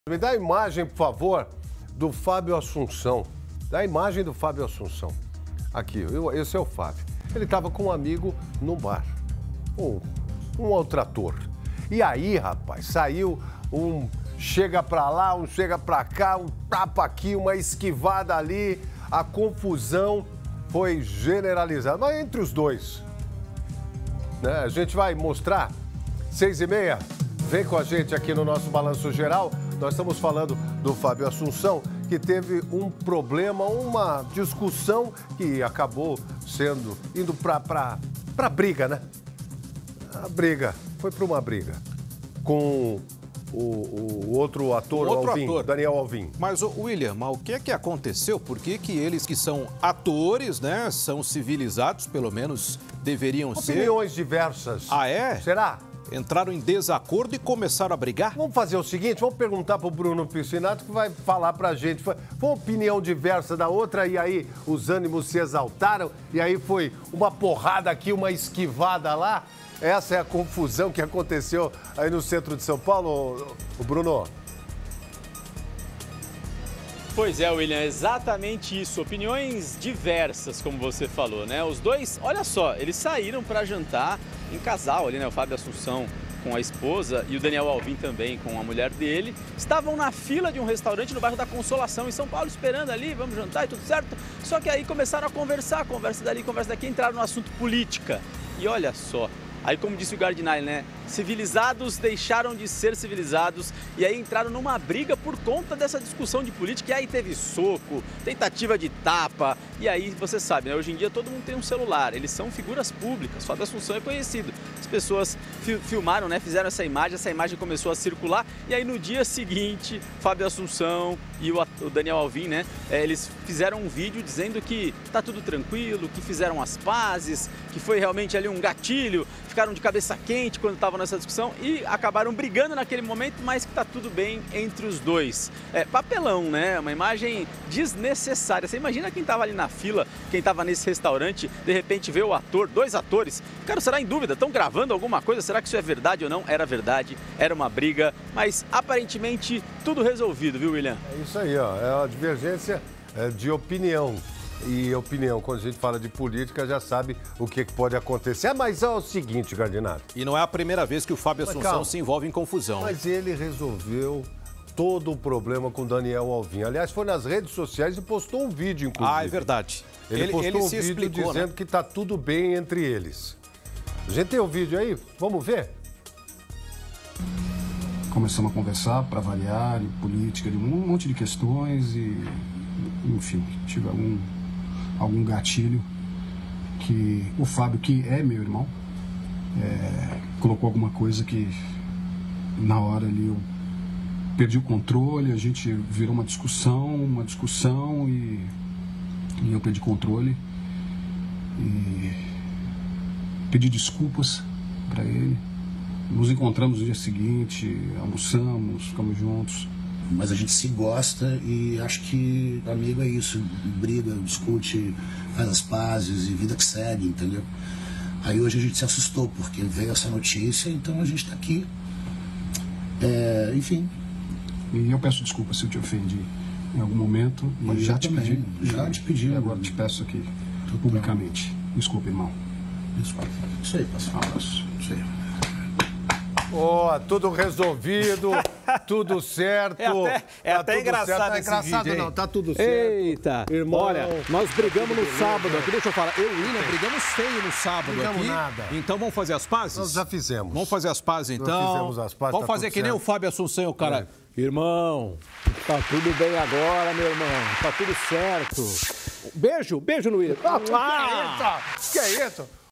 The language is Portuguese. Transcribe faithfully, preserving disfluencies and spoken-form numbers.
Me dá a imagem, por favor, do Fábio Assunção. Dá a imagem do Fábio Assunção. Aqui, eu, esse é o Fábio. Ele estava com um amigo no bar, um, um outro ator. E aí, rapaz, saiu um chega pra lá, um chega pra cá, um tapa aqui, uma esquivada ali. A confusão foi generalizada. Mas entre os dois, né? A gente vai mostrar, seis e meia, vem com a gente aqui no nosso Balanço Geral. Nós estamos falando do Fábio Assunção, que teve um problema, uma discussão que acabou sendo, indo para para briga, né? A briga, foi para uma briga com o, o outro ator, o outro Alvim, ator. Daniel Alvim. Mas, o William, mas o que é que aconteceu? Por que que eles que são atores, né, são civilizados, pelo menos deveriam ser? Opiniões diversas. Ah, é? Será? Entraram em desacordo e começaram a brigar? Vamos fazer o seguinte, vamos perguntar para o Bruno Piscinato, que vai falar para a gente. Foi uma opinião diversa da outra e aí os ânimos se exaltaram e aí foi uma porrada aqui, uma esquivada lá. Essa é a confusão que aconteceu aí no centro de São Paulo, o Bruno. Pois é, William, exatamente isso. Opiniões diversas, como você falou, né? Os dois, olha só, eles saíram para jantar em casal ali, né? O Fábio Assunção com a esposa e o Daniel Alvim também com a mulher dele. Estavam na fila de um restaurante no bairro da Consolação, em São Paulo, esperando ali, vamos jantar e tudo certo. Só que aí começaram a conversar, conversa dali, conversa daqui, entraram no assunto política. E olha só, aí como disse o Gardinali, né? Civilizados deixaram de ser civilizados e aí entraram numa briga por conta dessa discussão de política. E aí teve soco, tentativa de tapa. E aí você sabe, né? Hoje em dia todo mundo tem um celular, eles são figuras públicas. Fábio Assunção é conhecido. As pessoas fi filmaram, né? Fizeram essa imagem, essa imagem começou a circular. E aí no dia seguinte, Fábio Assunção e o, o Daniel Alvim, né? É, eles fizeram um vídeo dizendo que tá tudo tranquilo, que fizeram as pazes, que foi realmente ali um gatilho, ficaram de cabeça quente quando estavam nessa discussão e acabaram brigando naquele momento, mas que tá tudo bem entre os dois. É papelão, né? Uma imagem desnecessária. Você imagina quem tava ali na fila, quem tava nesse restaurante, de repente vê o ator, dois atores, cara, será em dúvida, estão gravando alguma coisa? Será que isso é verdade ou não? Era verdade, era uma briga, mas aparentemente tudo resolvido, viu, William? É isso aí, ó, é a divergência de opinião. E opinião, quando a gente fala de política, já sabe o que pode acontecer. Mas é o seguinte, Gardinali. E não é a primeira vez que o Fábio Mas, Assunção calma. se envolve em confusão. Mas ele resolveu todo o problema com Daniel Alvim. Aliás, foi nas redes sociais e postou um vídeo, inclusive. Ah, é verdade. Ele, Ele, postou ele um se vídeo explicou, dizendo né? que tá tudo bem entre eles. A gente tem o vídeo aí? Vamos ver? Começamos a conversar para variar, de política, de um monte de questões e, enfim, tive algum, algum gatilho que o Fábio, que é meu irmão, é, colocou alguma coisa que na hora ali eu perdi o controle, a gente virou uma discussão, uma discussão e, e eu perdi o controle e pedi desculpas para ele. Nos encontramos no dia seguinte, almoçamos, ficamos juntos. Mas a gente se gosta e acho que amigo é isso, briga, discute, faz as pazes e vida que segue, entendeu? Aí hoje a gente se assustou porque veio essa notícia, então a gente tá aqui, é, enfim. E eu peço desculpa se eu te ofendi em algum momento, mas E já eu te também, pedi. já te pedi, E agora né? te peço aqui, Tudo publicamente. Desculpa, irmão. Desculpa. Isso aí, pastor. Um abraço. Isso aí. Ó, tudo resolvido, tudo certo. É até, é tá até tudo engraçado certo. Tá esse engraçado vídeo, hein? não, tá tudo certo. Eita, Irmão, olha, nós brigamos no tudo sábado beleza. aqui, deixa eu falar, eu e o William brigamos feio no sábado Brigamos aqui. nada. Então vamos fazer as pazes? Nós já fizemos. Vamos fazer as pazes Nós então. fizemos as pazes, Vamos tá fazer tudo que nem certo. o Fábio Assunção, o cara. É. Irmão, tá tudo bem agora, meu irmão. Tá tudo certo. Beijo, beijo no William. Ah, que é isso? Que é isso?